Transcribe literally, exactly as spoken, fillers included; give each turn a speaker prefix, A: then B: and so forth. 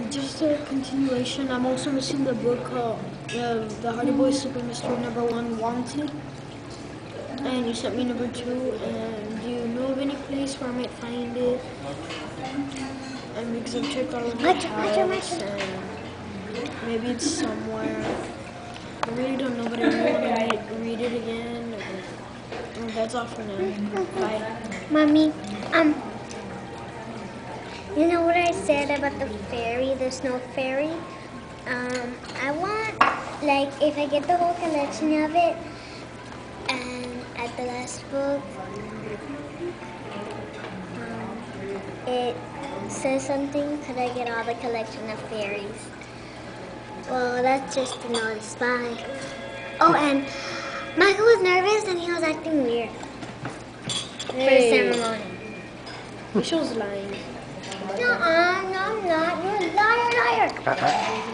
A: um, just a continuation. I'm also missing the book called uh, The Hardy Boys Super Mystery Number One Wanted. And you sent me number two. And do you know of any place where I might find it? And because I've checked all of the house, and maybe it's somewhere. I really don't know, but I really want to read, read it again. And that's all for now. Bye.
B: Mommy, um, you know what I said about the fairy, the snow fairy? Um, I want, like, if I get the whole collection of it, and at the last book, um, it says something, could I get all the collection of fairies? Well, that's just a notice. Bye. Oh, and Michael was nervous and he was acting weird for the ceremony.
A: Michelle's lying.
B: No, uh, no, I'm not. You're a liar, liar.